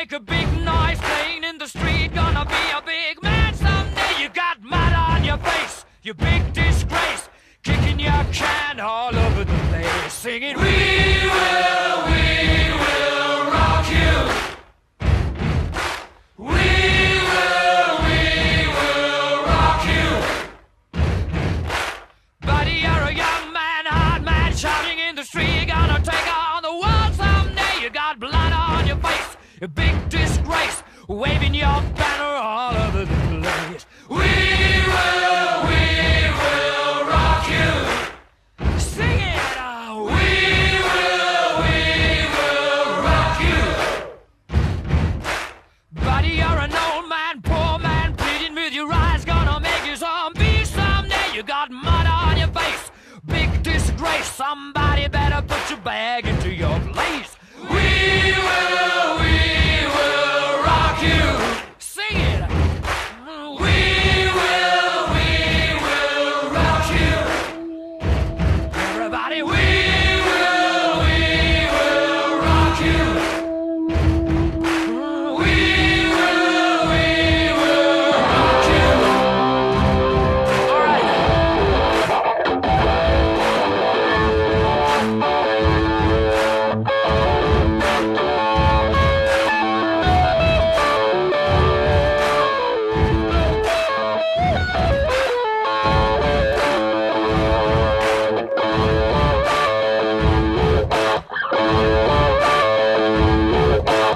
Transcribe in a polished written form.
make a big noise playing in the street. Gonna be a big man someday. You got mud on your face, you big disgrace. Kicking your can all over the place, singing, we will rock you. We will rock you. Buddy, you're a young man, hard man, shouting in the street. You're gonna take on the world someday. You got blood on your face, a big disgrace, waving your banner all over the place. We will